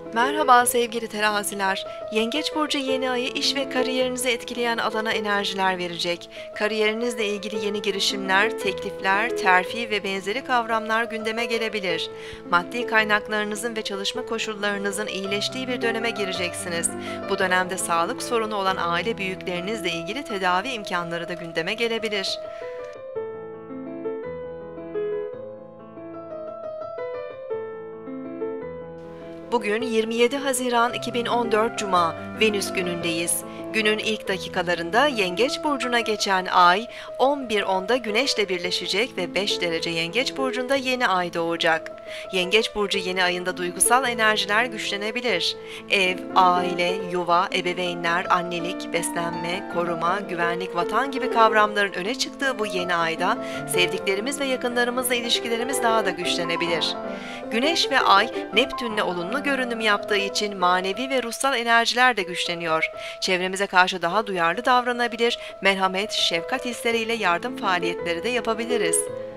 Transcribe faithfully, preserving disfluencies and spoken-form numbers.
Merhaba sevgili teraziler. Yengeç burcu yeni ayı iş ve kariyerinizi etkileyen alana enerjiler verecek. Kariyerinizle ilgili yeni girişimler, teklifler, terfi ve benzeri kavramlar gündeme gelebilir. Maddi kaynaklarınızın ve çalışma koşullarınızın iyileştiği bir döneme gireceksiniz. Bu dönemde sağlık sorunu olan aile büyüklerinizle ilgili tedavi imkanları da gündeme gelebilir. Bugün yirmi yedi Haziran iki bin on dört Cuma, Venüs günündeyiz. Günün ilk dakikalarında Yengeç burcuna geçen ay on bir onda Güneş'le birleşecek ve beş derece Yengeç burcunda yeni ay doğacak. Yengeç burcu yeni ayında duygusal enerjiler güçlenebilir. Ev, aile, yuva, ebeveynler, annelik, beslenme, koruma, güvenlik, vatan gibi kavramların öne çıktığı bu yeni ayda sevdiklerimiz ve yakınlarımızla ilişkilerimiz daha da güçlenebilir. Güneş ve Ay, Neptün'le olumlu görünüm yaptığı için manevi ve ruhsal enerjiler de güçleniyor. Çevremize karşı daha duyarlı davranabilir, merhamet, şefkat hisleriyle yardım faaliyetleri de yapabiliriz.